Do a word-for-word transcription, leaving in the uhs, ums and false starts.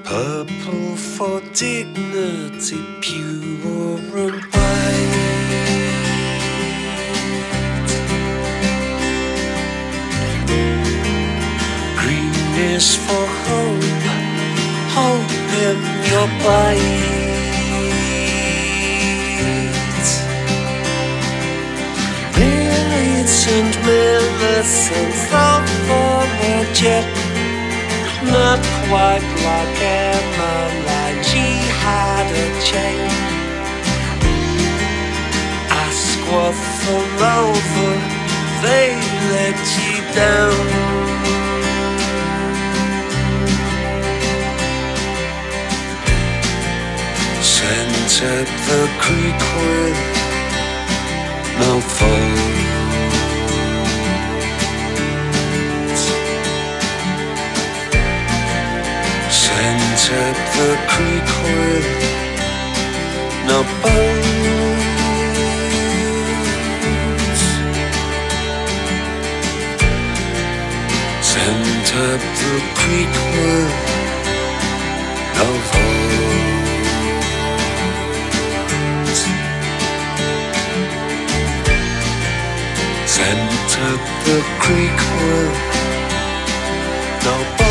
Purple for dignity, pure and white. Green is for hope, hope in your bite. Militant, Millicent, thought for a jet. Not quite like Emma, like she had a chain. Ask what for over, they let you down. Sent up the creek with no phone. Sent up the creek with no boats. Sent up the creek with no votes. Sent up the creek with no boats.